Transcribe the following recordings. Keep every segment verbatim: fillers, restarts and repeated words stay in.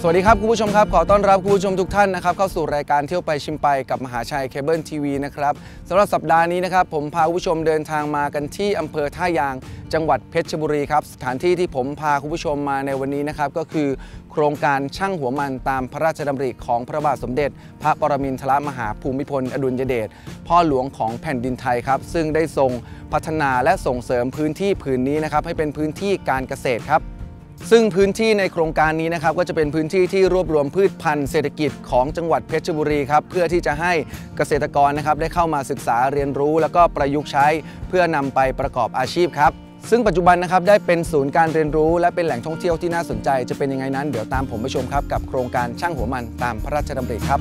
สวัสดีครับคุณผู้ชมครับขอต้อนรับคุณผู้ชมทุกท่านนะครับเข้าสู่รายการเที่ยวไปชิมไปกับมหาชัยเคเบิลทีวีนะครับสำหรับสัปดาห์นี้นะครับผมพาคุณผู้ชมเดินทางมากันที่อำเภอท่ายางจังหวัดเพชรบุรีครับสถานที่ที่ผมพาคุณผู้ชมมาในวันนี้นะครับก็คือโครงการช่างหัวมันตามพระราชดำริของพระบาทสมเด็จพระปรมินทรมหาภูมิพลอดุลยเดชพ่อหลวงของแผ่นดินไทยครับซึ่งได้ทรงพัฒนาและส่งเสริมพื้นที่ผืนนี้นะครับให้เป็นพื้นที่การเกษตรครับซึ่งพื้นที่ในโครงการนี้นะครับก็จะเป็นพื้นที่ที่รวบรวมพืชพันธุ์เศรษฐกิจของจังหวัดเพชรบุรีครับเพื่อที่จะให้เกษตรกรนะครับได้เข้ามาศึกษาเรียนรู้แล้วก็ประยุกต์ใช้เพื่อนำไปประกอบอาชีพครับซึ่งปัจจุบันนะครับได้เป็นศูนย์การเรียนรู้และเป็นแหล่งท่องเที่ยวที่น่าสนใจจะเป็นยังไงนั้นเดี๋ยวตามผมไปชมครับกับโครงการช่างหัวมันตามพระราชดำริครับ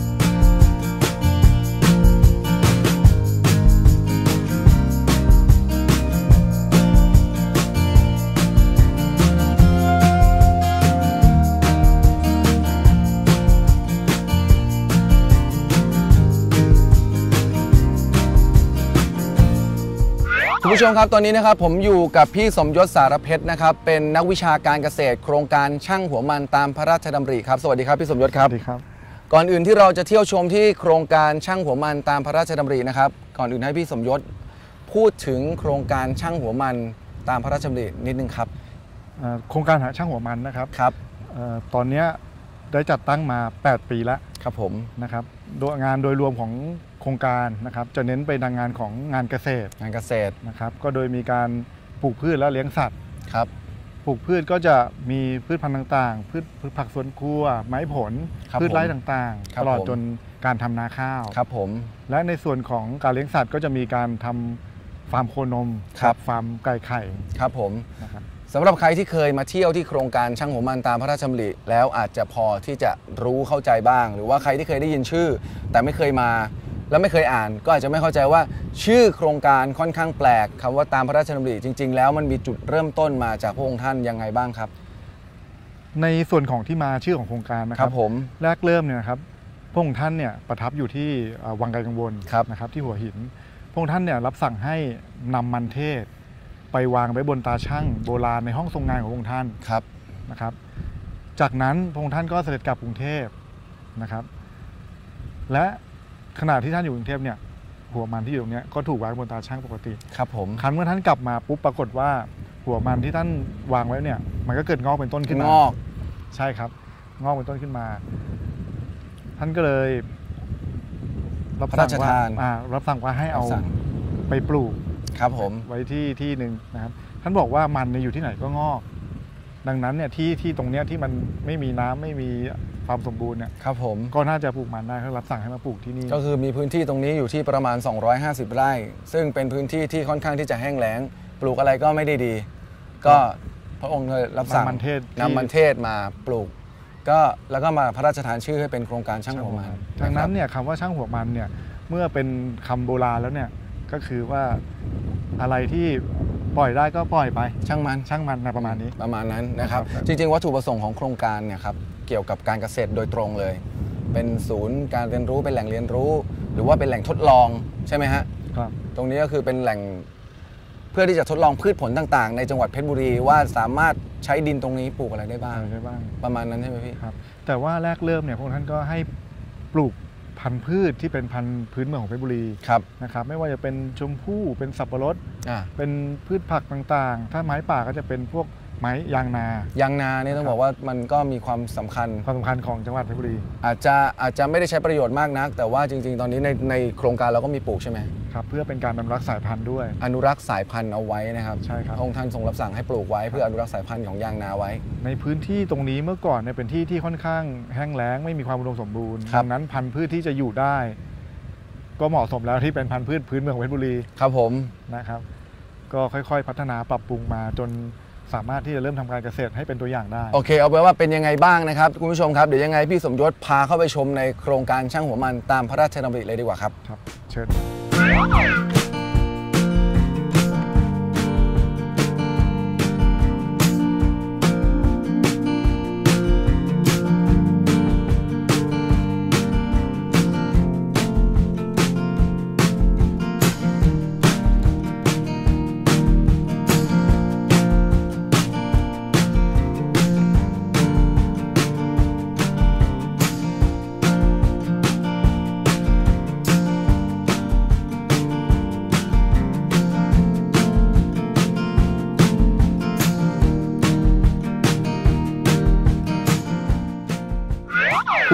คุณผู้ชมครับตอนนี้นะครับผมอยู่กับพี่สมยศสารเพชรนะครับเป็นนักวิชาการเกษตรโครงการช่างหัวมันตามพระราชดำริครับสวัสดีครับพี่สมยศครับสวัสดีครับก่อนอื่นที่เราจะเที่ยวชมที่โครงการช่างหัวมันตามพระราชดำรินะครับก่อนอื่นให้พี่สมยศพูดถึงโครงการช่างหัวมันตามพระราชดำรินิดนึงครับโครงการหาช่างหัวมันนะครับครับตอนนี้ได้จัดตั้งมาแปดปีแล้วครับผมนะครับโดยงานโดยรวมของโครงการนะครับจะเน้นไปทางงานของงานเกษตรงานเกษตรนะครับก็โดยมีการปลูกพืชและเลี้ยงสัตว์ครับปลูกพืชก็จะมีพืชพันธุ์ต่างๆพืชพืชผักสวนครัวไม้ผลพืชไร่ต่างๆตลอดจนการทำนาข้าวครับผมและในส่วนของการเลี้ยงสัตว์ก็จะมีการทำฟาร์มโคนมครับฟาร์มไก่ไข่ครับผมนะครับสำหรับใครที่เคยมาเที่ยวที่โครงการช่างหัวมันตามพระราชดำริแล้วอาจจะพอที่จะรู้เข้าใจบ้างหรือว่าใครที่เคยได้ยินชื่อแต่ไม่เคยมาแล้วไม่เคยอ่านก็อาจจะไม่เข้าใจว่าชื่อโครงการค่อนข้างแปลกคำว่าตามพระราชดำริจริงๆแล้วมันมีจุดเริ่มต้นมาจากพระองค์ท่านยังไงบ้างครับในส่วนของที่มาชื่อของโครงการนะครับผมแรกเริ่มเนี่ยนะครับพระองค์ท่านเนี่ยประทับอยู่ที่วังไกลกังวลนะครับที่หัวหินพระองค์ท่านเนี่ยรับสั่งให้นำมันเทศไปวางไว้บนตาช่างโบราณในห้องทรงงานของพระองค์ท่านครับนะครับจากนั้นพระองค์ท่านก็เสด็จกลับกรุงเทพนะครับและขณะที่ท่านอยู่กรุงเทพเนี่ยหัวมันที่อยู่ตรงนี้ก็ถูกวางบนตาช่างปกติครับผมครั้งเมื่อท่านกลับมาปุ๊บปรากฏว่าหัวมันที่ท่านวางไว้เนี่ยมันก็เกิดงอกเป็นต้นขึ้นมางอกใช่ครับงอกเป็นต้นขึ้นมาท่านก็เลยรับสั่งว่ารับสั่งว่าให้เอาไปปลูกครับผมไว้ที่ที่หนึ่งนะครับท่านบอกว่ามันอยู่ที่ไหนก็งอกดังนั้นเนี่ยที่ที่ตรงเนี้ยที่มันไม่มีน้ำไม่มีความสมบูรณ์เนี่ยครับผมก็น่าจะปลูกมันได้เขารับสั่งให้มาปลูกที่นี่ก็คือมีพื้นที่ตรงนี้อยู่ที่ประมาณสองร้อยห้าสิบไร่ซึ่งเป็นพื้นที่ที่ค่อนข้างที่จะแห้งแล้งปลูกอะไรก็ไม่ได้ดีก็พระองค์เลยรับสั่งนำมันเทศนำมันเทศมาปลูกก็แล้วก็มาพระราชทานชื่อให้เป็นโครงการช่างหัวมันดังนั้นเนี่ยคำว่าช่างหัวมันเนี่ยเมื่อเป็นคำโบราณแล้วเนี่ยก็คือว่าอะไรที่ปล่อยได้ก็ปล่อยไปช่างมันช่างมันนะประมาณนี้ประมาณนั้นนะครับจริงๆวัตถุประสงค์ของโครงการเนี่ยครับเกี่ยวกับการเกษตรโดยตรงเลยเป็นศูนย์การเรียนรู้เป็นแหล่งเรียนรู้หรือว่าเป็นแหล่งทดลองใช่ไหมฮะครับตรงนี้ก็คือเป็นแหล่งเพื่อที่จะทดลองพืชผลต่างๆในจังหวัดเพชรบุรีว่าสามารถใช้ดินตรงนี้ปลูกอะไรได้บ้างได้บ้างประมาณนั้นใช่ไหมพี่ครับแต่ว่าแรกเริ่มเนี่ยพวกท่านก็ให้ปลูกพันธุ์พืชที่เป็นพันธุ์พื้นเมืองของเพชรบุรีนะครับไม่ว่าจะเป็นชมพู่เป็นสับปะรดเป็นพืชผักต่างๆถ้าไม้ป่าก็จะเป็นพวกไม้ยางนายางนาเนี่ยต้องบอกว่ามันก็มีความสำคัญความสำคัญของจังหวัดเพชรบุรีอาจจะอาจจะไม่ได้ใช้ประโยชน์มากนักแต่ว่าจริงๆตอนนี้ในในโครงการเราก็มีปลูกใช่ไหมครับเพื่อเป็นการอนุรักษ์สายพันธุ์ด้วยอนุรักษ์สายพันธุ์เอาไว้นะครับใช่ครับองค์ท่านทรงรับสั่งให้ปลูกไว้เพื่ออนุรักษ์สายพันธุ์ของยางนาไว้ในพื้นที่ตรงนี้เมื่อก่อนเนี่ยเป็นที่ที่ค่อนข้างแห้งแล้งไม่มีความอุดมสมบูรณ์ดังนั้นพันธุ์พืชที่จะอยู่ได้ก็เหมาะสมแล้วที่เป็นพันธุ์พืชพื้นเมืองของเพชรบุรีครับผมนะครับก็ค่อยๆพัฒนาปรับปรุงมาจนสามารถที่จะเริ่มทำการเกษตรให้เป็นตัวอย่างได้โอเคเอาไว้ว่าเป็นยังไงบ้างนะครับคุณผู้ชมครับเดี๋ยวยังไงพี่สมยศพาเข้าไปชมในโครงการช่างหัวมันตามพระราชดำริเลยดีกว่าครับครับเชิญ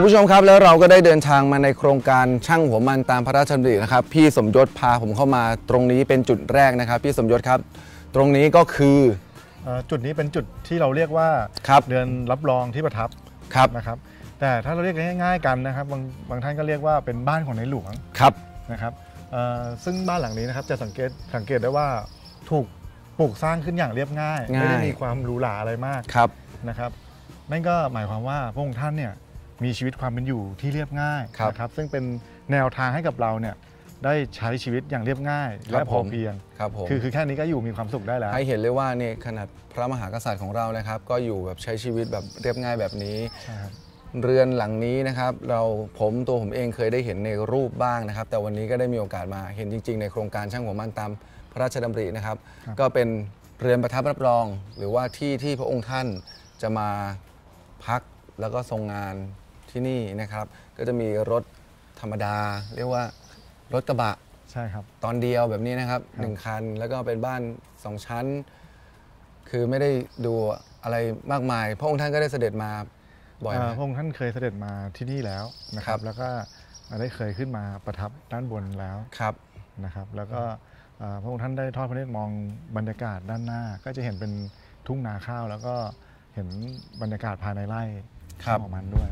ผู้ชมครับแล้วเราก็ได้เดินทางมาในโครงการช่างหัวมันตามพระราชดำรินะครับพี่สมยศพาผมเข้ามาตรงนี้เป็นจุดแรกนะครับพี่สมยศครับตรงนี้ก็คือจุดนี้เป็นจุดที่เราเรียกว่าเรือนรับรองที่ประทับนะครับแต่ถ้าเราเรียกง่ายๆกันนะครับบางบางท่านก็เรียกว่าเป็นบ้านของในหลวงครับนะครับซึ่งบ้านหลังนี้นะครับจะสังเกตสังเกตได้ว่าถูกปลูกสร้างขึ้นอย่างเรียบง่ายไม่ได้มีความหรูหราอะไรมากนะครับนั่นก็หมายความว่าพระองค์ท่านเนี่ยมีชีวิตความเป็นอยู่ที่เรียบง่ายนะครับซึ่งเป็นแนวทางให้กับเราเนี่ยได้ใช้ชีวิตอย่างเรียบง่ายและพอเพียงคือคือแค่นี้ก็อยู่มีความสุขได้แล้วให้เห็นเลยว่าเนี่ยขนาดพระมหากษัตริย์ของเรานะครับก็อยู่แบบใช้ชีวิตแบบเรียบง่ายแบบนี้เรือนหลังนี้นะครับเราผมตัวผมเองเคยได้เห็นในรูปบ้างนะครับแต่วันนี้ก็ได้มีโอกาสมาเห็นจริงๆในโครงการช่างหัวมันตามพระราชดำรินะครับก็เป็นเรือนประทับรับรองหรือว่าที่ที่พระองค์ท่านจะมาพักแล้วก็ทรงงานที่นี่นะครับก็จะมีรถธรรมดาเรียกว่ารถกระบะใช่ครับตอนเดียวแบบนี้นะครับหนึ่งคันแล้วก็เป็นบ้านสองชั้นคือไม่ได้ดูอะไรมากมายพระองค์ท่านก็ได้เสด็จมาบ่อยพระองค์ท่านเคยเสด็จมาที่นี่แล้วนะครับแล้วก็ได้เคยขึ้นมาประทับด้านบนแล้วครับนะครับแล้วก็พระองค์ท่านได้ทอดพระเนตรมองบรรยากาศด้านหน้าก็จะเห็นเป็นทุ่งนาข้าวแล้วก็เห็นบรรยากาศภายในไร่ของมันด้วย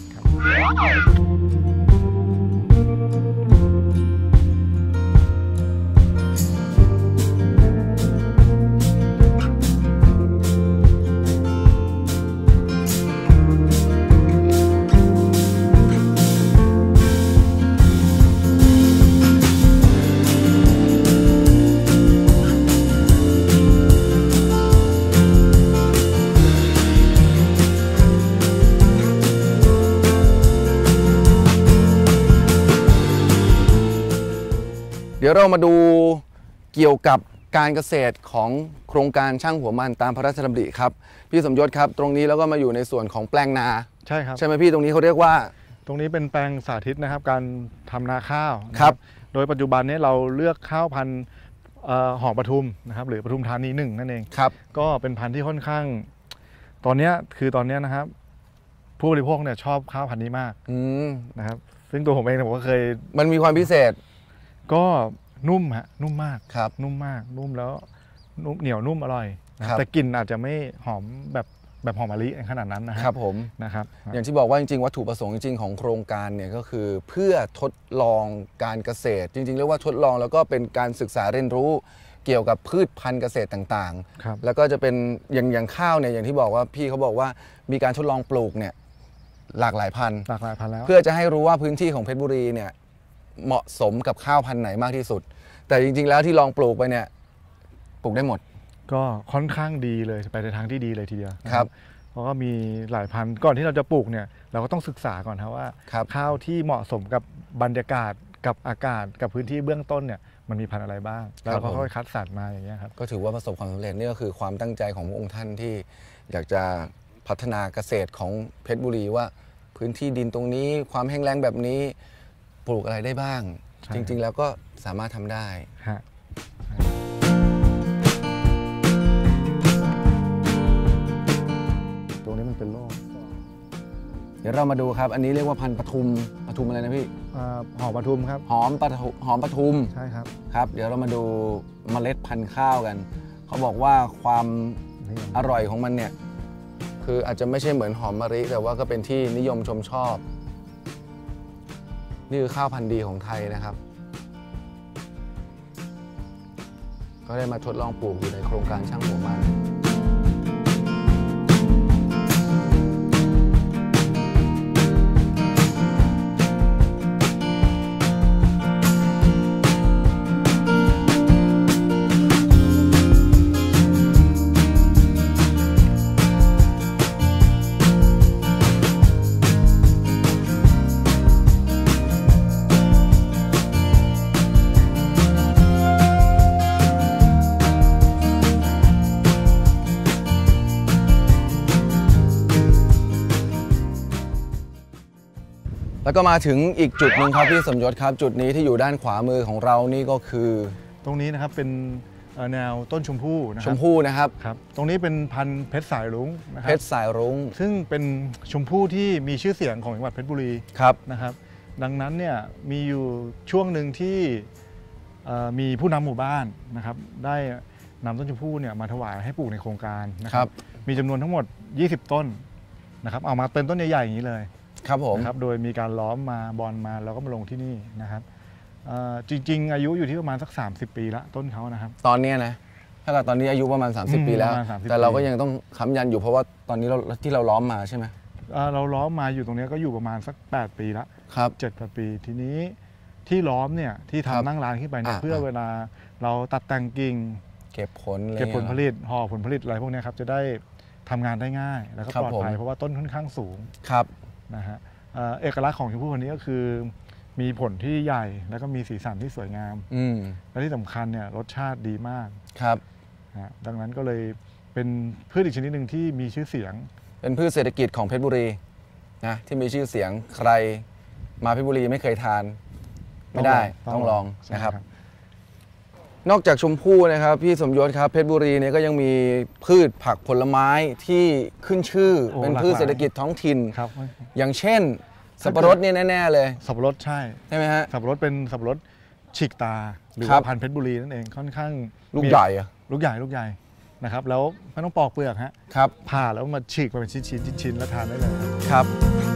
เดี๋ยวเรามาดูเกี่ยวกับการเกษตรของโครงการช่างหัวมันตามพระราชดำริครับพี่สมยศครับตรงนี้แล้วก็มาอยู่ในส่วนของแปลงนาใช่ครับใช่ไหมพี่ตรงนี้เขาเรียกว่าตรงนี้เป็นแปลงสาธิตนะครับการทำนาข้าวครับโดยปัจจุบันนี้เราเลือกข้าวพันธุ์หอมปทุมนะครับหรือปทุมธานีหนึ่งนั่นเองครับก็เป็นพันธุ์ที่ค่อนข้างตอนนี้คือตอนนี้นะครับผู้บริโภคเนี่ยชอบข้าวพันธุ์นี้มากนะครับซึ่งตัวผมเองผมก็เคยมันมีความพิเศษก็นุ่มฮะนุ่มมากครับนุ่มมากนุ่มแล้วนุ่มเหนียวนุ่มอร่อยแต่กลิ่นอาจจะไม่หอมแบบแบบหอมมะลิขนาดนั้นนะครับผมนะครับอย่างที่บอกว่าจริงๆวัตถุประสงค์จริงๆของโครงการเนี่ยก็คือเพื่อทดลองการเกษตรจริงๆเรียกว่าทดลองแล้วก็เป็นการศึกษาเรียนรู้เกี่ยวกับพืชพันธุ์เกษตรต่างๆแล้วก็จะเป็นอย่างอย่างข้าวเนี่ยอย่างที่บอกว่าพี่เขาบอกว่ามีการทดลองปลูกเนี่ยหลากหลายพันธุ์หลากหลายพันธุ์แล้วเพื่อจะให้รู้ว่าพื้นที่ของเพชรบุรีเนี่ยเหมาะสมกับข้าวพันธุ์ไหนมากที่สุดแต่จริงๆแล้วที่ลองปลูกไปเนี่ยปลูกได้หมดก็ค่อนข้างดีเลยไปในทางที่ดีเลยทีเดียวครับเพราะว่ามีหลายพันธุ์ก่อนที่เราจะปลูกเนี่ยเราก็ต้องศึกษาก่อนครับว่าข้าวที่เหมาะสมกับบรรยากาศกับอากาศกับพื้นที่เบื้องต้นเนี่ยมันมีพันธุ์อะไรบ้างแล้วเราก็ค่อยคัดสรรมาอย่างเงี้ยครับก็ถือว่าประสบความสำเร็จนี่ก็คือความตั้งใจของพระองค์ท่านที่อยากจะพัฒนาเกษตรของเพชรบุรีว่าพื้นที่ดินตรงนี้ความแห้งแล้งแบบนี้ปลูกอะไรได้บ้างจริงๆแล้วก็สามารถทำได้ตรงนี้มันเป็นโรคเดี๋ยวเรามาดูครับอันนี้เรียกว่าพันธุ์ปทุมปทุมอะไรนะพี่หอมปทุมครับหอมปทุมหอมปทุมใช่ครับครับเดี๋ยวเรามาดูเมล็ดพันธุ์ข้าวกันเขาบอกว่าความอร่อยของมันเนี่ยคืออาจจะไม่ใช่เหมือนหอมมะลิแต่ว่าก็เป็นที่นิยมชมชอบนี่คือข้าวพันธุ์ดีของไทยนะครับก็ได้มาทดลองปลูกอยู่ในโครงการช่างหัวมันแล้วก็มาถึงอีกจุดหนึ่งครับพี่สมยศครับจุดนี้ที่อยู่ด้านขวามือของเรานี่ก็คือตรงนี้นะครับเป็นแนวต้นชมพู่นะคชรับมพู่นะครับครับตรงนี้เป็นพันธุ์เพชรสายรุ้งนะครับเพชรสายรุ้งซึ่งเป็นชมพู่ที่มีชื่อเสียงของจังหวัดเพชรบุรีครับนะครับดังนั้นเนี่ยมีอยู่ช่วงหนึ่งที่มีผู้นำหมู่บ้านนะครับได้นำต้นชมพู่เนี่ยมาถวายให้ปลูกในโครงการนะครับมีจำนวนทั้งหมดยี่สิบต้นนะครับเอามาเป็นต้นใหญ่ๆอย่างนี้เลยครับผมนะครับโดยมีการล้อมมาบอลมาแล้วก็มาลงที่นี่นะครับจริงๆอายุอยู่ที่ประมาณสักสามสิบปีละต้นเขานะครับตอนนี้นะถ้าเกิดตอนนี้อายุประมาณสามสิบปีแล้วแต่เราก็ยังต้องค้ำยันอยู่เพราะว่าตอนนี้เราที่เราล้อมมาใช่ไหมเราล้อมมาอยู่ตรงนี้ก็อยู่ประมาณสักแปดปีละครับเจ็ดแปดปีทีนี้ที่ล้อมเนี่ยที่ทำนั่งร้านขึ้นไปเนี่ยเพื่อเวลาเราตัดแต่งกิ่งเก็บผลเก็บผลผลิตห่อผลผลิตอะไรพวกนี้ครับจะได้ทำงานได้ง่ายแล้วก็ปลอดภัยเพราะว่าต้นค่อนข้างสูงครับนะฮะเอกลักษณ์ของชมพู่คนนี้ก็คือมีผลที่ใหญ่แล้วก็มีสีสันที่สวยงามและที่สำคัญเนี่ยรสชาติดีมากครับนะดังนั้นก็เลยเป็นพืชอีกชนิดหนึ่งที่มีชื่อเสียงเป็นพืชเศรษฐกิจของเพชรบุรีนะที่มีชื่อเสียงใครมาเพชรบุรีไม่เคยทานไม่ได้ต้องลองนะครับนอกจากชมพู่นะครับพี่สมยศครับเพชรบุรีเนี่ยก็ยังมีพืชผักผลไม้ที่ขึ้นชื่อเป็นพืชเศรษฐกิจท้องถิ่นอย่างเช่นสับปะรดเนี่ยแน่ๆเลยสับปะรดใช่ใช่ไหมฮะสับปะรดเป็นสับปะรดฉีกตาหรือว่าพันธุ์เพชรบุรีนั่นเองค่อนข้างลูกใหญ่อะลูกใหญ่ลูกใหญ่นะครับแล้วไม่ต้องปอกเปลือกฮะครับผ่าแล้วมาฉีกเป็นชิ้นๆชิ้นๆแล้วทานได้เลยครับ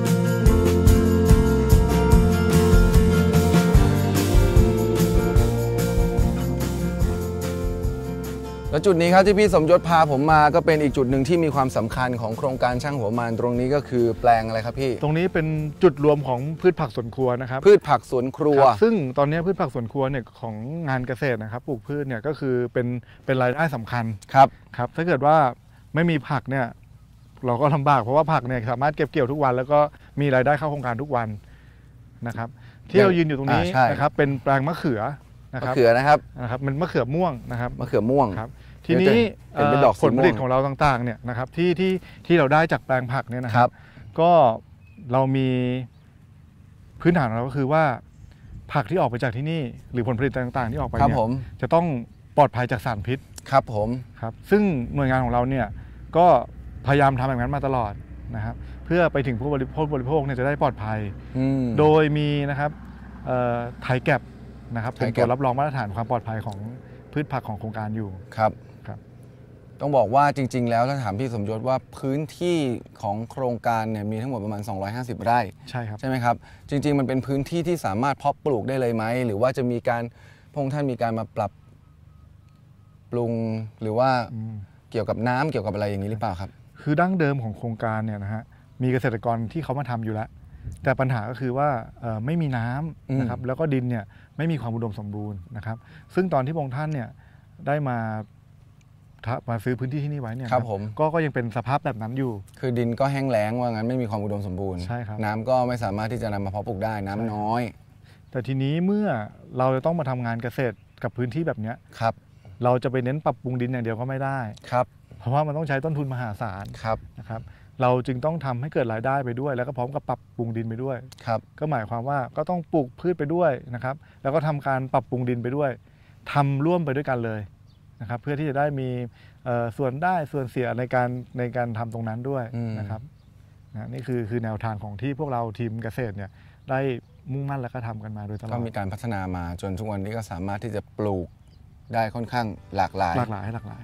แล้วจุดนี้ครับที่พี่สมยศพาผมมาก็เป็นอีกจุดหนึ่งที่มีความสำคัญของโครงการช่างหัวมานตรงนี้ก็คือแปลงอะไรครับพี่ตรงนี้เป็นจุดรวมของพืชผักสวนครัวนะครับพืชผักสวนครัวซึ่งตอนนี้พืชผักสวนครัวเนี่ยของงานเกษตรนะครับปลูกพืชเนี่ยก็คือเป็นเป็นรายได้สำคัญครับครับถ้าเกิดว่าไม่มีผักเนี่ยเราก็ลำบากเพราะว่าผักเนี่ยสามารถเก็บเกี่ยวทุกวันแล้วก็มีรายได้เข้าโครงการทุกวันนะครับที่เรายืนอยู่ตรงนี้นะครับเป็นแปลงมะเขือนะครับมะเขือนะครับนะครับมันมะเขือม่วงนะครับมะเขือม่วงครับทีนี้ผลผลิตของเราต่างๆเนี่ยนะครับที่ที่ที่เราได้จากแปลงผักเนี่ยนะครับก็เรามีพื้นฐานของเราก็คือว่าผักที่ออกไปจากที่นี่หรือผลผลิตต่างๆที่ออกไปเนี่ยจะต้องปลอดภัยจากสารพิษครับผมครับซึ่งหน่วยงานของเราเนี่ยก็พยายามทำแบบนั้นมาตลอดนะครับเพื่อไปถึงผู้บริโภคบริโภคเนี่ยจะได้ปลอดภัยโดยมีนะครับไทยแก็บนะครับเป็นตัวรับรองมาตรฐานความปลอดภัยของพืชผักของโครงการอยู่ครับครับต้องบอกว่าจริงๆแล้วถ้าถามพี่สมยศว่าพื้นที่ของโครงการเนี่ยมีทั้งหมดประมาณสองร้อยห้าสิบไร่ใช่ครับใช่ไหมครับจริงๆมันเป็นพื้นที่ที่สามารถเพาะปลูกได้เลยไหมหรือว่าจะมีการพระองค์ท่านมีการมาปรับปรุงหรือว่าเกี่ยวกับน้ำเกี่ยวกับอะไรอย่างนี้หรือเปล่าครับคือดั้งเดิมของโครงการเนี่ยนะฮะมีเกษตรกรที่เขามาทำอยู่แล้วแต่ปัญหาก็คือว่าไม่มีน้ำนะครับแล้วก็ดินเนี่ยไม่มีความอุดมสมบูรณ์นะครับซึ่งตอนที่พระองค์ท่านเนี่ยได้มามาซื้อพื้นที่ที่นี่ไว้เนี่ยครับผมก็ก็ยังเป็นสภาพแบบนั้นอยู่คือดินก็แห้งแล้งว่างั้นไม่มีความอุดมสมบูรณ์ใช่ครับน้ำก็ไม่สามารถที่จะนำมาเพาะปลูกได้น้ำน้อยแต่ทีนี้เมื่อเราจะต้องมาทำงานเกษตรกับพื้นที่แบบนี้ครับเราจะไปเน้นปรับปรุงดินอย่างเดียวก็ไม่ได้ครับเพราะว่ามันต้องใช้ต้นทุนมหาศาลครับนะครับเราจึงต้องทำให้เกิดรายได้ไปด้วยแล้วก็พร้อมกับปรับปรุงดินไปด้วยครับก็หมายความว่าก็ต้องปลูกพืชไปด้วยนะครับแล้วก็ทำการปรับปรุงดินไปด้วยทำร่วมไปด้วยกันเลยนะครับเพื่อที่จะได้มีส่วนได้ส่วนเสียในการในการทำตรงนั้นด้วยนะครับนะนี่คือคือแนวทางของที่พวกเราทีมเกษตรเนี่ยได้มุ่งมั่นและก็ทำกันมาโดยตลอดก็มีการพัฒนามาจนทุกวันนี้ก็สามารถที่จะปลูกได้ค่อนข้างหลากหลายหลากหลายหลากหลาย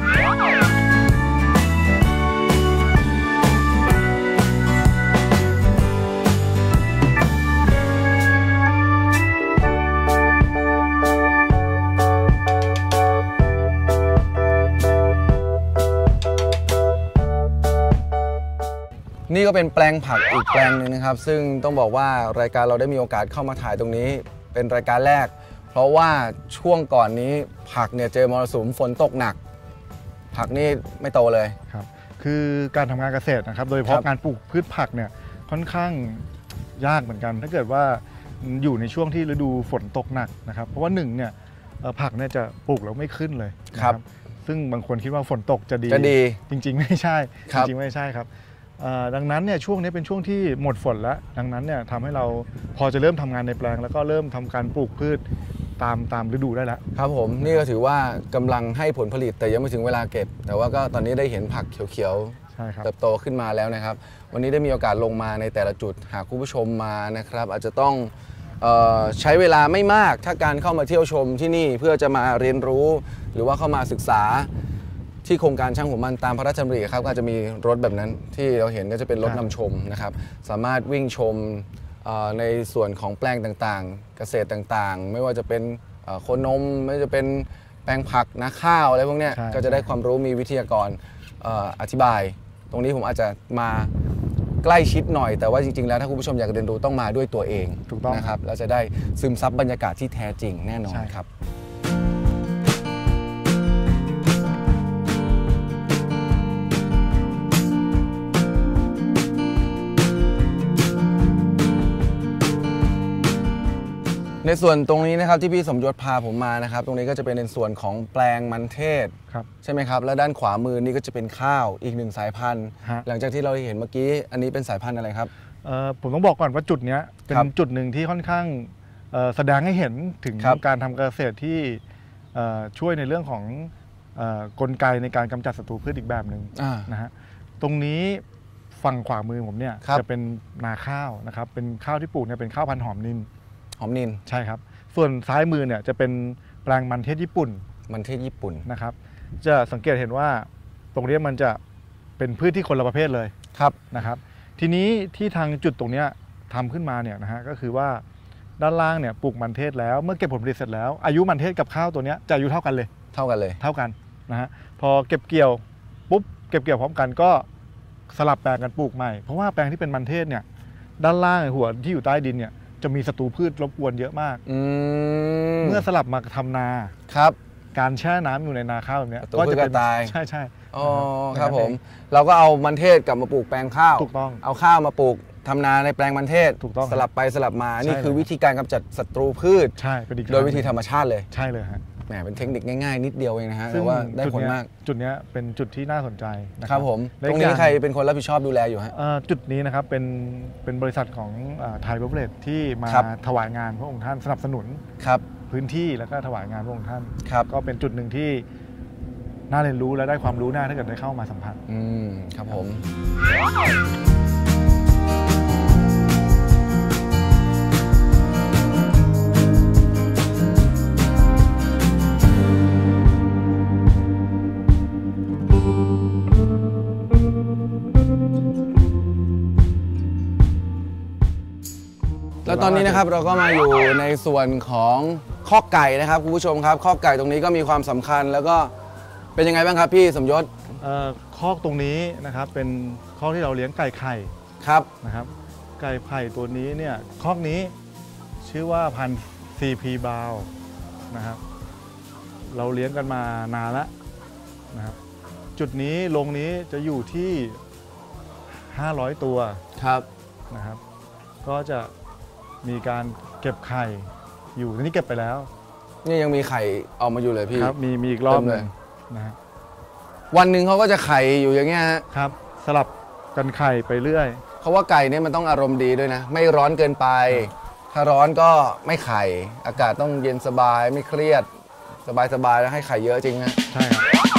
นี่ก็เป็นแปลงผักอีกแปลงหนึ่งนะครับซึ่งต้องบอกว่ารายการเราได้มีโอกาสเข้ามาถ่ายตรงนี้เป็นรายการแรกเพราะว่าช่วงก่อนนี้ผักเนี่ยเจอมรสุมฝนตกหนักผักนี่ไม่โตเลยครับคือการทำงานเกษตรนะครับโดยเฉพาะการปลูกพืชผักเนี่ยค่อนข้างยากเหมือนกันถ้าเกิดว่าอยู่ในช่วงที่ฤดูฝนตกหนักนะครับเพราะว่าหนึ่งเนี่ยผักเนี่ยจะปลูกแล้วไม่ขึ้นเลยครับซึ่งบางคนคิดว่าฝนตกจะดีจะดีจริงๆไม่ใช่จริงๆไม่ใช่ครับดังนั้นเนี่ยช่วงนี้เป็นช่วงที่หมดฝนแล้วดังนั้นเนี่ยทำให้เราพอจะเริ่มทำงานในแปลงแล้วก็เริ่มทำการปลูกพืชตามตามฤดูได้แล้วครับผมนี่ก็ถือว่ากำลังให้ผลผลิตแต่ยังไม่ถึงเวลาเก็บแต่ว่าก็ตอนนี้ได้เห็นผักเขียวๆเติบโตขึ้นมาแล้วนะครับวันนี้ได้มีโอกาสลงมาในแต่ละจุดหากคุณผู้ชมมานะครับอาจจะต้องเอ่อใช้เวลาไม่มากถ้าการเข้ามาเที่ยวชมที่นี่เพื่อจะมาเรียนรู้หรือว่าเข้ามาศึกษาที่โครงการช่างหัวมันตามพระราชดำริครับก็จะมีรถแบบนั้นที่เราเห็นก็จะเป็นรถนำชมนะครับสามารถวิ่งชมในส่วนของแปลงต่างๆเกษตรต่างๆไม่ว่าจะเป็นโคนมไม่ว่าจะเป็นแปลงผักนาข้าวอะไรพวกนี้ก็จะได้ความรู้มีวิทยากรอธิบายตรงนี้ผมอาจจะมาใกล้ชิดหน่อยแต่ว่าจริงๆแล้วถ้าคุณผู้ชมอยากเรียนรู้ต้องมาด้วยตัวเองถูกต้องนะครับแล้วจะได้ซึมซับบรรยากาศที่แท้จริงแน่นอนครับในส่วนตรงนี้นะครับที่พี่สมยศพาผมมานะครับตรงนี้ก็จะเป็นในส่วนของแปลงมันเทศใช่ไหมครับแล้วด้านขวามือนี่ก็จะเป็นข้าวอีกหนึ่งสายพันธุ์หลังจากที่เราเห็นเมื่อกี้อันนี้เป็นสายพันธุ์อะไรครับผมต้องบอกก่อนว่าจุดนี้เป็นจุดหนึ่งที่ค่อนข้างแสดงให้เห็นถึงการทำเกษตรที่ช่วยในเรื่องของกลไกในการกำจัดศัตรูพืชอีกแบบหนึ่งนะฮะตรงนี้ฝั่งขวามือผมเนี่ยจะเป็นนาข้าวนะครับเป็นข้าวที่ปลูกเนี่ยเป็นข้าวพันธุ์หอมนินหอมนินใช่ครับส่วนซ้ายมือเนี่ยจะเป็นแปลงมันเทศญี่ปุ่นมันเทศญี่ปุ่นนะครับจะสังเกตเห็นว่าตรงนี้มันจะเป็นพืชที่คนละประเภทเลยครับนะครับทีนี้ที่ทางจุดตรงนี้ทำขึ้นมาเนี่ยนะฮะก็คือว่าด้านล่างเนี่ยปลูกมันเทศแล้วเมื่อเก็บผลผลิตเสร็จแล้วอายุมันเทศกับข้าวตัวนี้จะอายุเท่ากันเลยเท่ากันเลยเท่ากันนะฮะพอเก็บเกี่ยวปุ๊บเก็บเกี่ยวพร้อมกันก็สลับแปลงกันปลูกใหม่เพราะว่าแปลงที่เป็นมันเทศเนี่ยด้านล่างหัวที่อยู่ใต้ดินเนี่ยจะมีศัตรูพืชรบกวนเยอะมากเมื่อสลับมาทำนาครับการแช่น้ำอยู่ในนาข้าวแบบนี้ก็จะตายใช่ใช่อ๋อครับผมเราก็เอามันเทศกลับมาปลูกแปลงข้าวถูกต้องเอาข้าวมาปลูกทำนาในแปลงมันเทศถูกต้องสลับไปสลับมานี่คือวิธีการกำจัดศัตรูพืชใช่โดยวิธีธรรมชาติเลยใช่เลยฮะแหมเป็นเทคนิคง่ายๆนิดเดียวเองนะฮะแต่ว่าได้ผลมากจุดนี้เป็นจุดที่น่าสนใจนะครับผมตรงนี้ใครเป็นคนรับผิดชอบดูแลอยู่ฮะจุดนี้นะครับเป็นเป็นบริษัทของไทยเบเวอเรจที่มาถวายงานพระองค์ท่านสนับสนุนครับพื้นที่แล้วก็ถวายงานพระองค์ท่านครับก็เป็นจุดหนึ่งที่น่าเรียนรู้และได้ความรู้น่าถ้าเกิดได้เข้ามาสัมผัสอืมครับผมแล้วตอนนี้นะครับเราก็มาอยู่ในส่วนของคอกไก่นะครับคุณผู้ชมครับคอกไก่ตรงนี้ก็มีความสำคัญแล้วก็เป็นยังไงบ้างครับพี่สมยศคอกตรงนี้นะครับเป็นคอกที่เราเลี้ยงไก่ไข่ครับนะครับไก่ไข่ตัวนี้เนี่ยคอกนี้ชื่อว่าพันธุ์ ซี พี บราวน์นะครับเราเลี้ยงกันมานานแล้วนะครับจุดนี้โรงนี้จะอยู่ที่ห้าร้อยตัวครับนะครับก็จะมีการเก็บไข่อยู่ตอนนี้เก็บไปแล้วนี่ยังมีไข่ออกมาอยู่เลยพี่ครับมีมีอีกรอบเลยนะฮะวันหนึ่งเขาก็จะไข่อยู่อย่างเงี้ยครับสลับกันไข่ไปเรื่อยเพราะว่าไก่เนี่ยมันต้องอารมณ์ดีด้วยนะไม่ร้อนเกินไปถ้าร้อนก็ไม่ไข่อากาศต้องเย็นสบายไม่เครียดสบายๆแล้วให้ไข่เยอะจริงนะใช่ครับ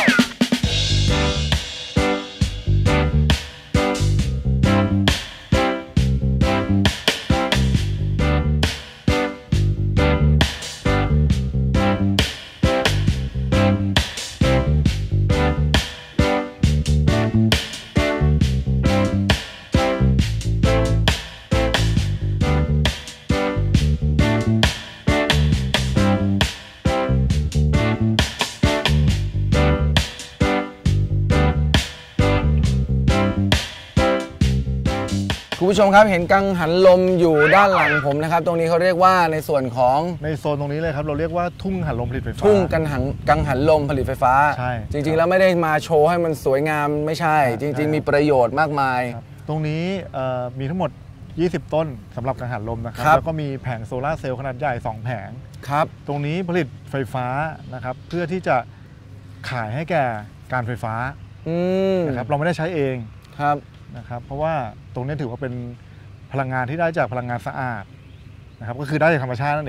คุณผู้ชมครับเห็นกังหันลมอยู่ด้านหลังผมนะครับตรงนี้เขาเรียกว่าในส่วนของในโซนตรงนี้เลยครับเราเรียกว่าทุ่งหันลมผลิตไฟฟ้าทุ่งกังหันกังหันลมผลิตไฟฟ้าใช่จริงๆแล้วไม่ได้มาโชว์ให้มันสวยงามไม่ใช่จริงๆมีประโยชน์มากมายตรงนี้มีทั้งหมดยี่สิบต้นสำหรับกังหันลมนะครับแล้วก็มีแผงโซลาร์เซลล์ขนาดใหญ่สองแผงครับตรงนี้ผลิตไฟฟ้านะครับเพื่อที่จะขายให้แก่การไฟฟ้านะครับเราไม่ได้ใช้เองครับนะครับเพราะว่าตรงนี้ถือว่าเป็นพลังงานที่ได้จากพลังงานสะอาดนะครับก็คือได้จากธรรมชาตินั่นเอง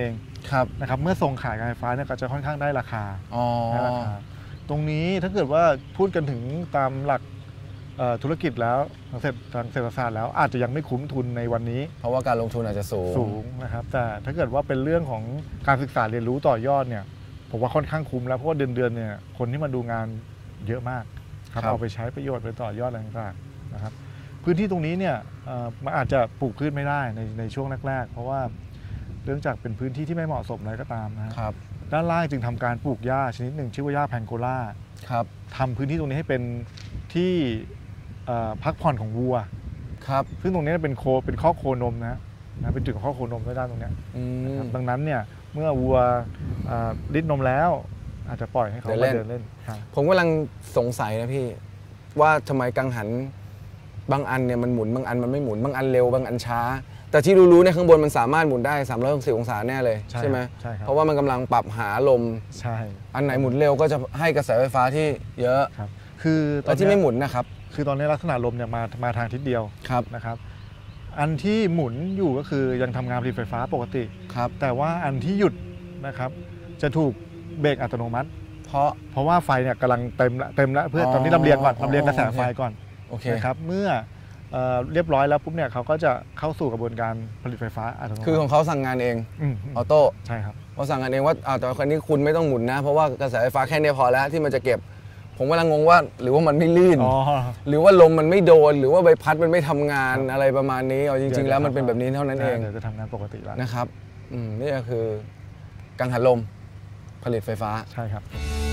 นะครับเมื่อส่งขายการไฟฟ้าเนี่ยก็จะค่อนข้างได้ราคาได้ราคาตรงนี้ถ้าเกิดว่าพูดกันถึงตามหลักธุรกิจแล้วทางเศรษฐทางเศรษฐศาสตร์แล้วอาจจะยังไม่คุ้มทุนในวันนี้เพราะว่าการลงทุนอาจจะสูงสูงนะครับแต่ถ้าเกิดว่าเป็นเรื่องของการศึกษาเรียนรู้ต่อยอดเนี่ยผมว่าค่อนข้างคุ้มแล้วเพราะว่าเดือนๆเนี่ยคนที่มาดูงานเยอะมากครับเอาไปใช้ประโยชน์ไปต่อยอดอะไรต่างๆนะครับพื้นที่ตรงนี้เนี่ยมันอาจจะปลูกพืชไม่ได้ในในช่วงแรกๆเพราะว่าเนื่องจากเป็นพื้นที่ที่ไม่เหมาะสมอะไรก็ตามนะครับด้านล่างจึงทำการปลูกหญ้าชนิดหนึ่งชื่อว่าหญ้าแพงโกล่าทำพื้นที่ตรงนี้ให้เป็นที่พักผ่อนของวัวครับซึ่งตรงนี้เป็นโคเป็นข้อโคนมนะนะเป็นจุดของข้อโคนมด้านตรงนี้ดังนั้นเนี่ยเมื่อวัวลิ้นนมแล้วอาจจะปล่อยให้เขาเดินเล่นผมกำลังสงสัยนะพี่ว่าทำไมกังหันบางอันเนี่ยมันหมุนบางอันมันไม่หมุนบางอันเร็วบางอันช้าแต่ที่รู้ๆในข้างบนมันสามารถหมุนได้สามร้อยหกสิบองศาแน่เลยใช่ไหมใช่ครับเพราะว่ามันกำลังปรับหาลมใช่อันไหนหมุนเร็วก็จะให้กระแสไฟฟ้าที่เยอะครับคือตอนที่ไม่หมุนนะครับคือตอนนี้ลักษณะลมเนี่ยมามาทางทิศเดียวครับนะครับอันที่หมุนอยู่ก็คือยังทำงานผลิตไฟฟ้าปกติครับแต่ว่าอันที่หยุดนะครับจะถูกเบรกอัตโนมัติเพราะเพราะว่าไฟเนี่ยกำลังเต็มละเต็มแล้วเพื่อตอนนี้ลำเลียงก่อนลำเลียงกระแสไฟก่อนโอเคครับเมื่อเรียบร้อยแล้วปุ๊บเนี่ยเขาก็จะเข้าสู่กระบวนการผลิตไฟฟ้าอัตโนมัติคือของเขาสั่งงานเองออโต้ใช่ครับเขาสั่งงานเองว่าแต่คราวนี้คุณไม่ต้องหมุนนะเพราะว่ากระแสไฟฟ้าแค่นี้พอแล้วที่มันจะเก็บผมกำลังงงว่าหรือว่ามันไม่ลื่นหรือว่าลมมันไม่โดนหรือว่าใบพัดมันไม่ทำงานอะไรประมาณนี้เอาจริงๆแล้วมันเป็นแบบนี้เท่านั้นเองจะทำงานปกติแล้วนะครับนี่ก็คือกังหันลมผลิตไฟฟ้าใช่ครับ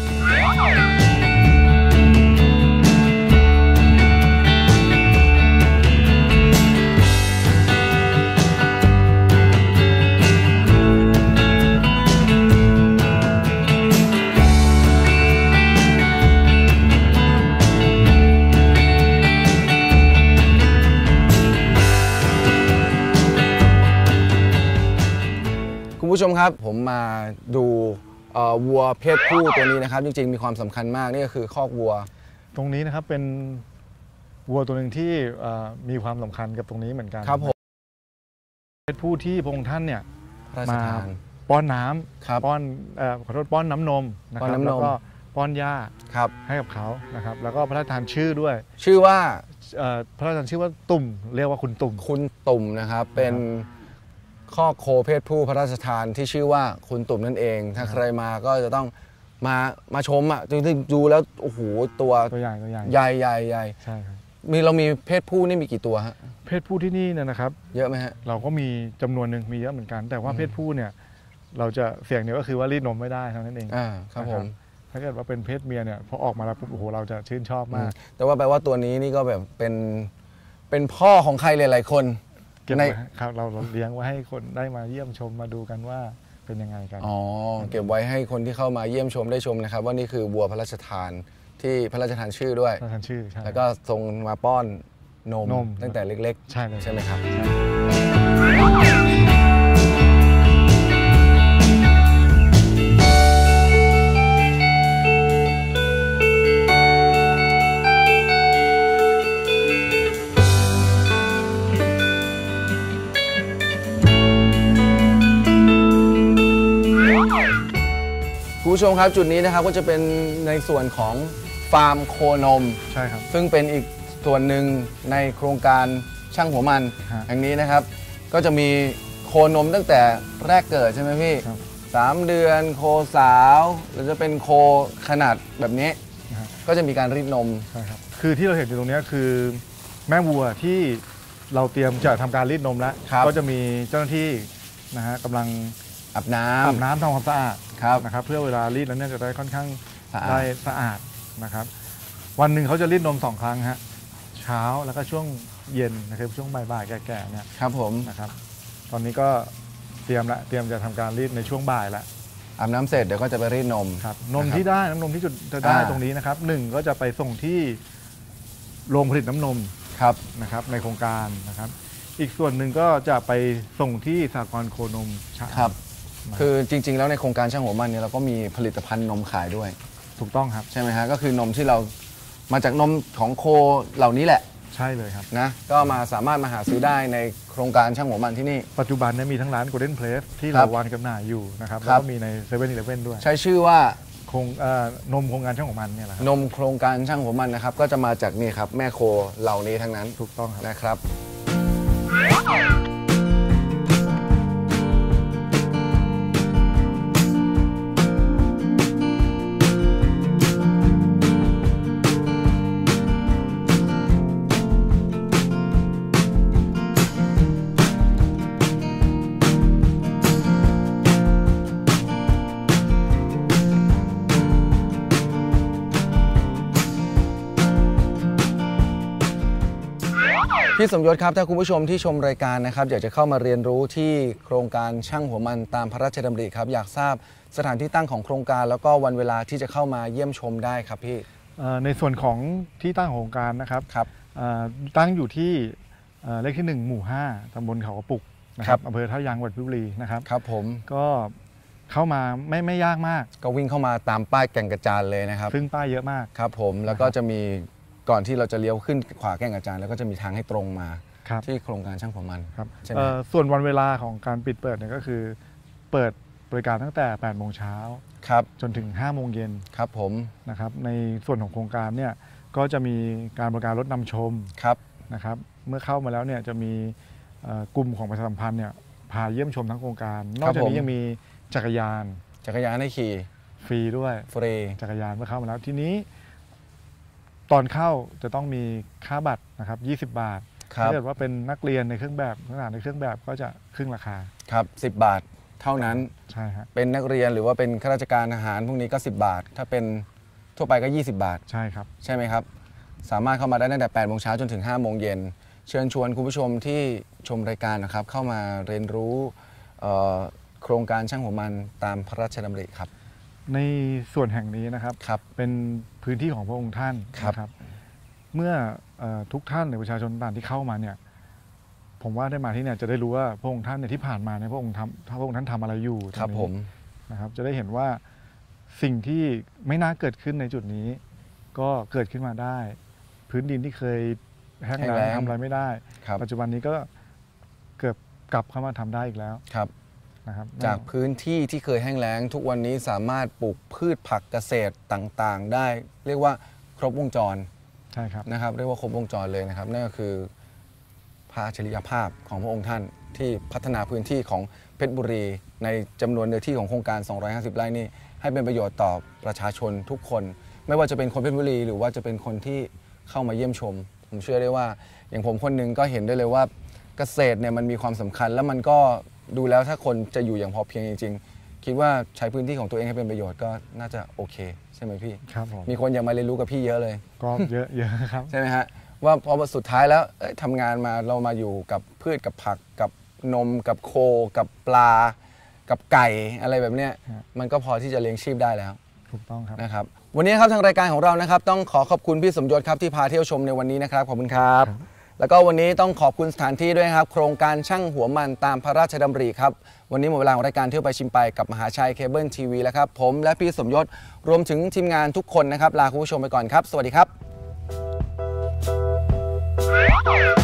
คุณผู้ชมครับผมมาดูวัวเพศผู้ตัวนี้นะครับจริงๆมีความสำคัญมากนี่ก็คือคอกวัวตรงนี้นะครับเป็นวัวตัวหนึ่งที่มีความสำคัญกับตรงนี้เหมือนกันครับผมเพศผู้ที่พระองค์ท่านเนี่ยมาป้อนน้ำป้อนขอโทษป้อนน้ำนมนะครับแล้วก็ป้อนหญ้าให้กับเขานะครับแล้วก็พระราชทานชื่อด้วยชื่อว่าพระราชทานชื่อว่าตุ่มเรียกว่าคุณตุ่มคุณตุ่มนะครับเป็นข้อโคเพศผู้พระราชทานที่ชื่อว่าคุณตุ่มนั่นเองถ้าใครมาก็จะต้องมามาชมอ่ะจริงๆดูแล้วโอ้โหตัวตัวใหญ่ตัวใหญ่ใหญ่ใหญ่ใหญ่ใช่ครับมีเรามีเพศผู้นี่มีกี่ตัวฮะเพศผู้ที่นี่เนี่ยนะครับเยอะไหมฮะเราก็มีจำนวนหนึ่งมีเยอะเหมือนกันแต่ว่าเพศผู้เนี่ยเราจะเสี่ยงเดียวก็คือว่ารีดนมไม่ได้เท่านั้นเองอ่าครับผมถ้าเกิดว่าเป็นเพศเมียเนี่ยพอออกมาแล้วปุ๊บโอ้โหเราจะชื่นชอบมากแต่ว่าแปลว่าตัวนี้นี่ก็แบบเป็นเป็นพ่อของใครหลายๆคนเก็บไว้ครับเราเลี้ยงไว้ให้คนได้มาเยี่ยมชมมาดูกันว่าเป็นยังไงกันอ๋อเก็บไว้ให้คนที่เข้ามาเยี่ยมชมได้ชมนะครับว่านี่คือวัวพระราชทานที่พระราชทานชื่อด้วยพระราชทานชื่อใช่แล้วก็ทรงมาป้อนนมตั้งแต่เล็กๆใช่ใช่ไหมครับคุณผู้ชมครับจุดนี้นะครับก็จะเป็นในส่วนของฟาร์มโคนมใช่ครับซึ่งเป็นอีกส่วนหนึ่งในโครงการช่างหัวมันแห่งนี้นะครับก็จะมีโคนมตั้งแต่แรกเกิดใช่ไหมพี่สามเดือนโคสาวหรือจะเป็นโคขนาดแบบนี้ก็จะมีการรีดนมใช่ครับคือที่เราเห็นอยู่ตรงนี้คือแม่วัวที่เราเตรียมจะทำการรีดนมแล้วก็จะมีเจ้าหน้าที่นะฮะกำลังอาบน้ำอาบน้ำทำความสะอาดนะครับเพื่อเวลารีดแล้วเนี่ยจะได้ค่อนข้างได้สะอาดนะครับวันหนึ่งเขาจะรีดนมสองครั้งฮะเช้าแล้วก็ช่วงเย็นนะครับช่วงบ่ายๆแก่ๆเนี่ยครับผมนะครับตอนนี้ก็เตรียมละเตรียมจะทำการรีดในช่วงบ่ายละอาบน้ำเสร็จเดี๋ยวก็จะไปรีดนมครับนมที่ได้น้ำนมที่จุดจะได้ตรงนี้นะครับหนึ่งก็จะไปส่งที่โรงผลิตน้ำนมครับนะครับในโครงการนะครับอีกส่วนหนึ่งก็จะไปส่งที่สหกรณ์โคนมครับคือจริงๆแล้วในโครงการช่างหัวมันเนี่ยเราก็มีผลิตภัณฑ์นมขายด้วยถูกต้องครับใช่ไหมฮะก็คือนมที่เรามาจากนมของโคเหล่านี้แหละใช่เลยครับนะก็มาสามารถมาหาซื้อได้ในโครงการช่างหัวมันที่นี่ปัจจุบันเนี่ยมีทั้งร้าน Golden Place ที่เราวางจำหน่ายอยู่นะครับแล้วก็มีในเซเว่นอีเลฟเว่นด้วยใช้ชื่อว่าโครงนมโครงการช่างหัวมันเนี่ยแหละนมโครงการช่างหัวมันนะครับก็จะมาจากนี่ครับแม่โคเหล่านี้ทั้งนั้นถูกต้องนะครับพี่สมยศครับถ้าคุณผู้ชมที่ชมรายการนะครับอยากจะเข้ามาเรียนรู้ที่โครงการช่างหัวมันตามพระราชดำริครับอยากทราบสถานที่ตั้งของโครงการแล้วก็วันเวลาที่จะเข้ามาเยี่ยมชมได้ครับพี่ในส่วนของที่ตั้งโครงการนะครับครับตั้งอยู่ที่เลขที่หนึ่งหมู่ห้าตำบลเขากระปุกนะครับอำเภอท่ายางจังหวัดเพชรบุรีนะครับครับผมก็เข้ามาไม่ไม่ยากมากก็วิ่งเข้ามาตามป้ายแก่งกระจานเลยนะครับซึ่งป้ายเยอะมากครับผมแล้วก็จะมีก่อนที่เราจะเลี้ยวขึ้นขวาแก่งกระจานแล้วก็จะมีทางให้ตรงมาที่โครงการช่างหัวมันครับส่วนวันเวลาของการปิดเปิดเนี่ยก็คือเปิดบริการตั้งแต่แปดโมงเช้าครับจนถึงห้าโมงเย็นครับผมนะครับในส่วนของโครงการเนี่ยก็จะมีการบริการรถนำชมครับนะครับเมื่อเข้ามาแล้วเนี่ยจะมีกลุ่มของประชาสัมพันธ์เนี่ยพาเยี่ยมชมทั้งโครงการนอกจากนี้ยังมีจักรยานจักรยานให้ขี่ฟรีด้วยฟรีจักรยานเมื่อเข้ามาแล้วทีนี้ตอนเข้าจะต้องมีค่าบัตรนะครับยี่สิบบาทถ้าเกิดว่าเป็นนักเรียนในเครื่องแบบนักศึกษาในเครื่องแบบก็จะครึ่งราคาครับสิบบาทเท่านั้นใช่ครับเป็นนักเรียนหรือว่าเป็นข้าราชการทหารพวกนี้ก็สิบบาทถ้าเป็นทั่วไปก็ยี่สิบบาทใช่ครับใช่ไหมครับสามารถเข้ามาได้ตั้งแต่แปดโมงเช้าจนถึงห้าโมงเย็นเชิญชวนคุณผู้ชมที่ชมรายการนะครับเข้ามาเรียนรู้โครงการช่างหัวมันตามพระราชดำริครับในส่วนแห่งนี้นะครับครับเป็นพื้นที่ของพระองค์ท่านนะครับเมื่อทุกท่านหรือประชาชนต่างที่เข้ามาเนี่ยผมว่าได้มาที่เนี่ยจะได้รู้ว่าพระองค์ท่านเนี่ยที่ผ่านมาเนี่ยพระองค์ทำพระองค์ท่านทำอะไรอยู่ครับผมนะครับจะได้เห็นว่าสิ่งที่ไม่น่าเกิดขึ้นในจุดนี้ก็เกิดขึ้นมาได้พื้นดินที่เคยแห้งแล้งทำอะไรไม่ได้ปัจจุบันนี้ก็เกือบกลับเข้ามาทำได้อีกแล้วครับนะครับจากพื้นที่ที่เคยแห้งแล้งทุกวันนี้สามารถปลูกพืชผักเกษตรต่างๆได้เรียกว่าครบวงจรใช่ครับนะครับเรียกว่าครบวงจรเลยนะครับนั่นก็คือพระอัจฉริยภาพของพระองค์ท่านที่พัฒนาพื้นที่ของเพชรบุรีในจำนวนเนื้อที่ของโครงการสองร้อยห้าสิบไร่นี่ให้เป็นประโยชน์ต่อประชาชนทุกคนไม่ว่าจะเป็นคนเพชรบุรีหรือว่าจะเป็นคนที่เข้ามาเยี่ยมชมผมเชื่อได้ว่าอย่างผมคนหนึ่งก็เห็นได้เลยว่าเกษตรเนี่ยมันมีความสำคัญแล้วมันก็ดูแล้วถ้าคนจะอยู่อย่างพอเพียงจริงๆคิดว่าใช้พื้นที่ของตัวเองให้เป็นประโยชน์ก็น่าจะโอเคใช่ไหมพี่ครับผมมีคนอยากมาเรียนรู้กับพี่เยอะเลยก็เยอะเยอะครับใช่ไหมฮะว่าพอสุดท้ายแล้วทำงานมาเรามาอยู่กับพืชกับผักกับนมกับโคกับปลากับไก่อะไรแบบเนี้ยมันก็พอที่จะเลี้ยงชีพได้แล้วถูกต้องครับนะครับวันนี้ครับทางรายการของเรานะครับต้องขอขอบคุณพี่สมยศครับที่พาเที่ยวชมในวันนี้นะครับขอบคุณครับแล้วก็วันนี้ต้องขอบคุณสถานที่ด้วยครับโครงการช่างหัวมันตามพระราชดำริครับวันนี้หมดเวลาของรายการเที่ยวไปชิมไปกับมหาชัยเคเบิลทีวีแล้วครับผมและพี่สมยศรวมถึงทีมงานทุกคนนะครับลาคุณผู้ชมไปก่อนครับสวัสดีครับ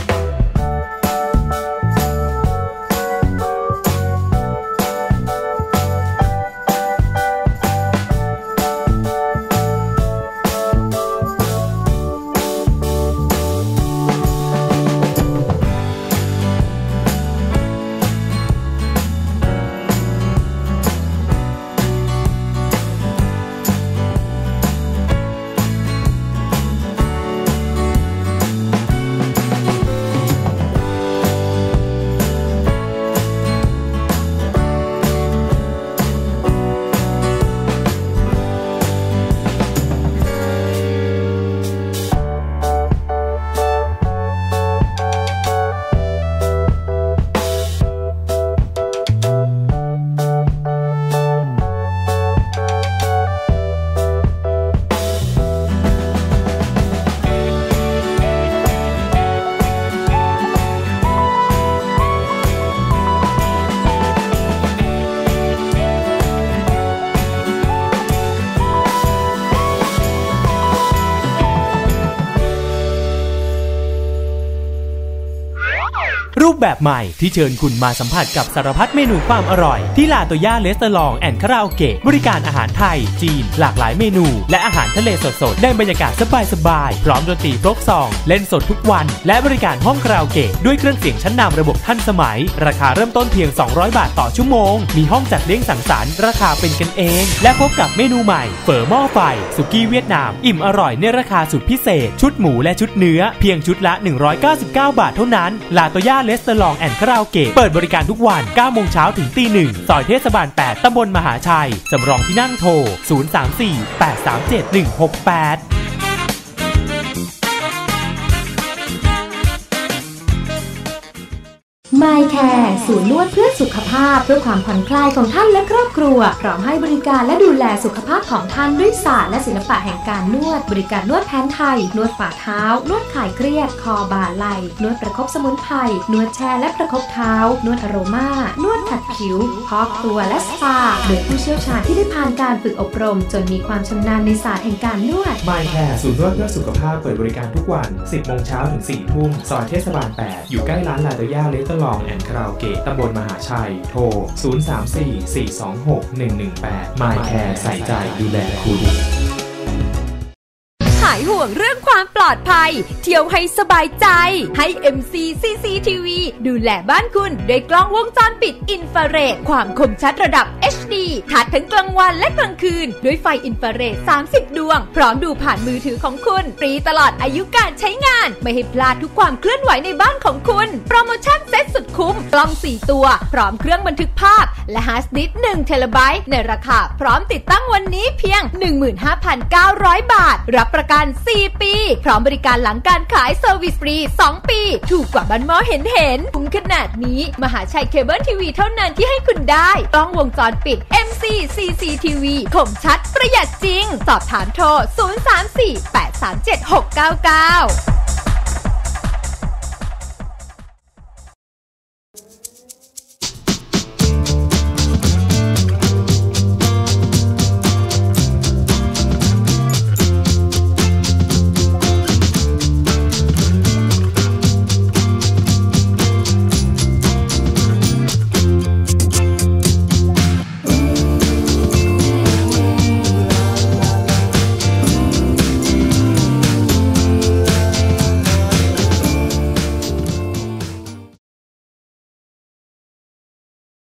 รูปแบบใหม่ที่เชิญคุณมาสัมผัสกับสารพัดเมนูความอร่อยที่ลาโตย่าเรสตอรองแอนด์คาราโอเกะบริการอาหารไทยจีนหลากหลายเมนูและอาหารทะเลสดๆได้บรรยากาศสบายๆพร้อมดนตรีโฟล์กซองเล่นสดทุกวันและบริการห้องคาราโอเกะด้วยเครื่องเสียงชั้นนำระบบทันสมัยราคาเริ่มต้นเพียงสองร้อยบาทต่อชั่วโมงมีห้องจัดเลี้ยงสังสรรค์ราคาเป็นกันเองและพบกับเมนูใหม่เฝอหม้อไฟสุกี้เวียดนามอิ่มอร่อยในราคาสุดพิเศษชุดหมูและชุดเนื้อเพียงชุดละหนึ่งร้อยเก้าสิบเก้าบาทเท่านั้นลาโตย่าเรสตอรองแอนด์คาราโอเกะเปิดบริการทุกวันเก้าโมงเช้าถึงตีหนึ่งซอยเทศบาลแปดตำบลมหาชัยสำรองที่นั่งโทรศูนย์ สาม สี่ แปด สาม เจ็ด หนึ่ง หก แปด My Care ศูนย์นวดเพื่อสุขภาพเพื่อความผ่อนคลายของท่านและครอบครัวพร้อมให้บริการและดูแลสุขภาพของท่านด้วยศาสตร์และศิลปะแห่งการนวดบริการนวดแผนไทยนวดฝ่าเท้านวดคลายเครียดคอบ่าไหล่นวดประคบสมุนไพรนวดแช่และประคบเท้านวดอโรมานวดขัดผิวพอกตัวและสปาโดยผู้เชี่ยวชาญที่ได้ผ่านการฝึกอบรมจนมีความชำนาญในศาสตร์แห่งการนวด My Care ศูนย์นวดเพื่อสุขภาพเปิดบริการทุกวัน สิบโมงเช้าถึง สี่ทุ่มซอยเทศบาลแปดอยู่ใกล้ร้านลาโตย่าเรสตอรองแอนด์คาราโอเกะตำบลมหาชัยโทรศูนย์ สาม สี่ สี่ สอง หก หนึ่ง หนึ่ง แปด My Care ใส่ใจดูแลคุณหายห่วงเรื่องความปลอดภัยเที่ยวให้สบายใจให้ เอ็ม ซี ซี ซี ที วี ดูแลบ้านคุณด้วยกล้องวงจรปิดอินฟราเรดความคมชัดระดับ เอช ดี ทัดทั้งกลางวันและกลางคืนด้วยไฟอินฟราเรดสามสิบดวงพร้อมดูผ่านมือถือของคุณฟรีตลอดอายุการใช้งานไม่ให้พลาดทุกความเคลื่อนไหวในบ้านของคุณโปรโมชั่นเซ็ตสุดคุ้มกล้องสี่ตัวพร้อมเครื่องบันทึกภาพและฮาร์ดดิสก์หนึ่งเทราไบต์ในราคาพร้อมติดตั้งวันนี้เพียง หนึ่งหมื่นห้าพันเก้าร้อย บาทรับประกันสี่ปีพร้อมบริการหลังการขายเซอร์วิสฟรีสองปีถูกกว่าบ้านหม้อเห็นเห็นคุ้มขนาดนี้มหาชัยเคเบิลทีวีเท่านั้นที่ให้คุณได้กล้องวงจรปิด เอ็ม ซี ซี ซี ที วี คมชัดประหยัดจริงสอบถามโทรศูนย์ สาม สี่ แปด สาม เจ็ด หก เก้า เก้า